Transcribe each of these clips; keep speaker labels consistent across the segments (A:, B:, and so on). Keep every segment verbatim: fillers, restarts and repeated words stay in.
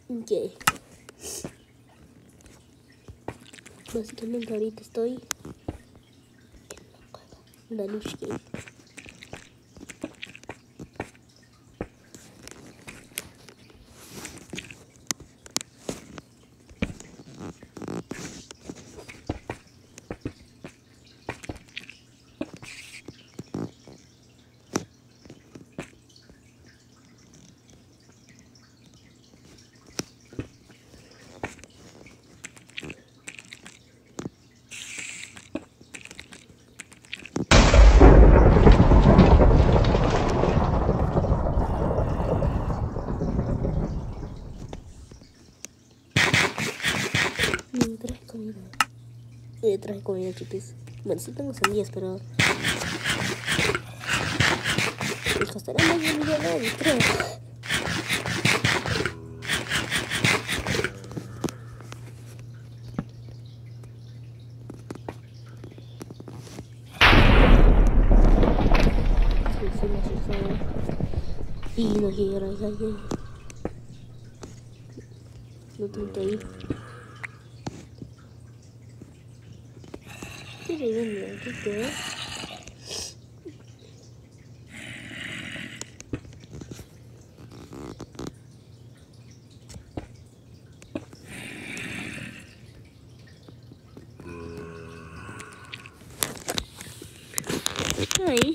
A: Ok. Básicamente ahorita estoy en la Lush Game. Me traje comida. Me traje comida, chicos. Bueno, sí tengo sandías, pero... me costará más de un millón, creo. Y no quiero ir ahí. No tengo que ir. ¿Qué le vengo? ¿Qué qué? Ahí.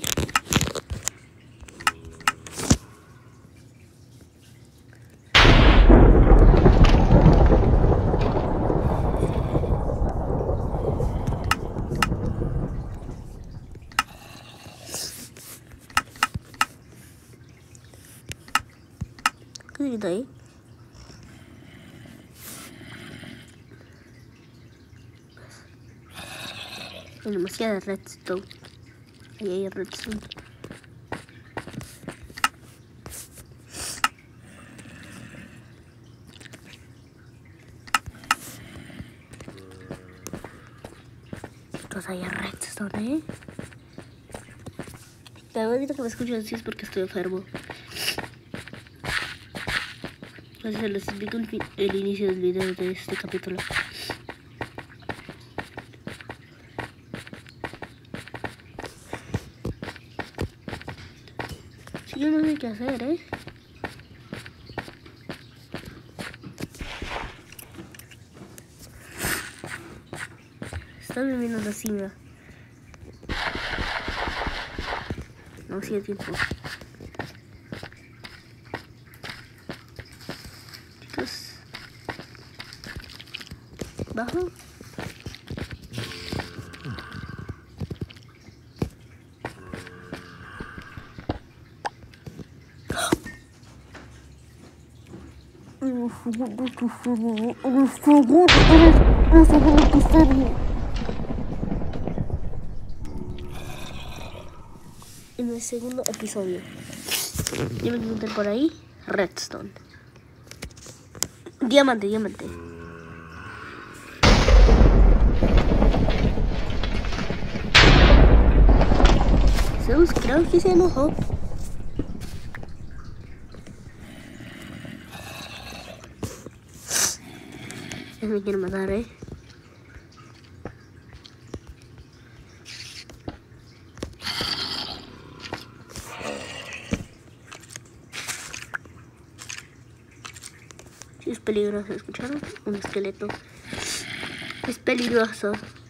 A: ¿Qué está ahí? Hay demasiada redstone. Ahí hay redstone. Entonces hay redstone, ¿eh? Ahorita que me escucho así es porque estoy enfermo. Entonces les explico el, el inicio del video de este capítulo. Si yo no sé qué hacer, ¿eh? Está viviendo la cima. No hacía tiempo. Chicos. Bajo. En el segundo episodio. Ya me encontré por ahí. Redstone. Diamante, diamante. Zeus creo que se enojó. Ya me quiere matar, eh. Sí, es peligroso, ¿escucharon? Un esqueleto. Es peligroso.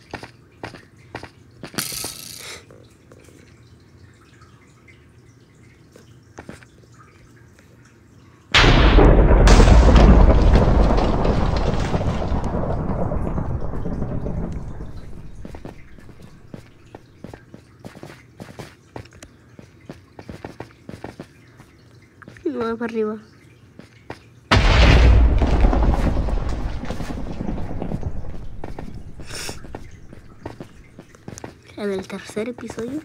A: Y me voy para arriba. En el tercer episodio.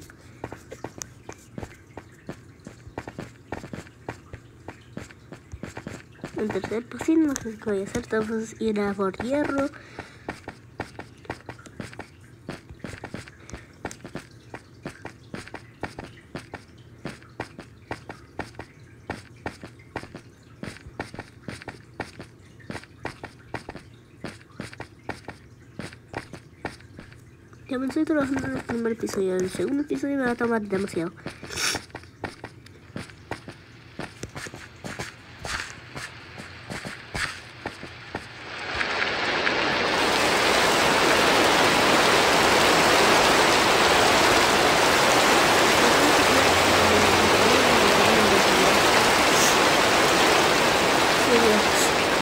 A: En el tercer, pues sí, no sé qué voy a hacer. Entonces ir a por hierro. Ya me estoy trabajando en el primer episodio. El segundo episodio me va a tomar demasiado.